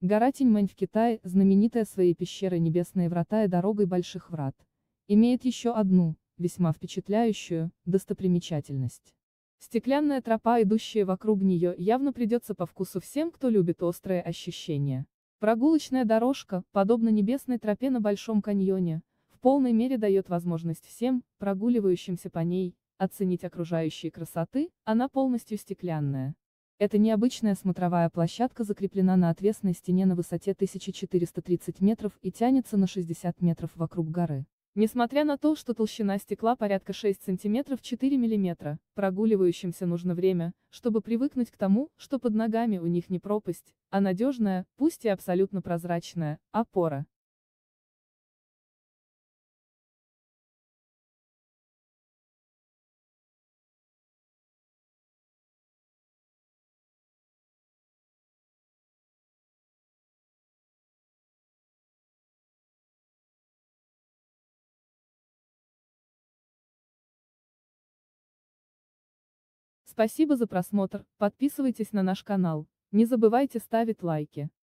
Гора Тиньмэнь в Китае, знаменитая своей пещерой Небесные врата и дорогой Больших врат, имеет еще одну, весьма впечатляющую, достопримечательность. Стеклянная тропа, идущая вокруг нее, явно придется по вкусу всем, кто любит острые ощущения. Прогулочная дорожка, подобно небесной тропе на Большом каньоне, в полной мере дает возможность всем, прогуливающимся по ней, оценить окружающие красоты, она полностью стеклянная. Эта необычная смотровая площадка закреплена на отвесной стене на высоте 1430 метров и тянется на 60 метров вокруг горы. Несмотря на то, что толщина стекла порядка 6 см 4 мм, прогуливающимся нужно время, чтобы привыкнуть к тому, что под ногами у них не пропасть, а надежная, пусть и абсолютно прозрачная, опора. Спасибо за просмотр, подписывайтесь на наш канал, не забывайте ставить лайки.